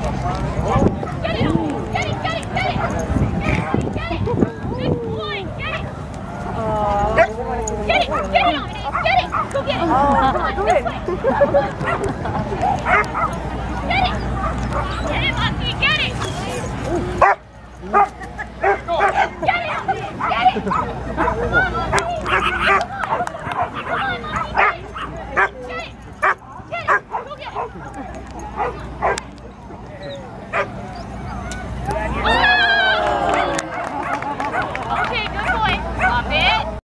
Get it! Get it! Get it! Get it! Get it! Big boy! Get it! Get it! Get it! Get it! Go get it! Come on, this way! Get it! Get it, Lucky! Get it! Get it! Get it! Come on, Lucky! Come on, Lucky! Get it! Get it! Get it! Go get it!